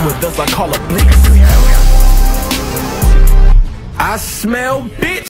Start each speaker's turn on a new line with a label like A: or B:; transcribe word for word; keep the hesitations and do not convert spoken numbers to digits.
A: with us, I call her Blitz. I smell bitch.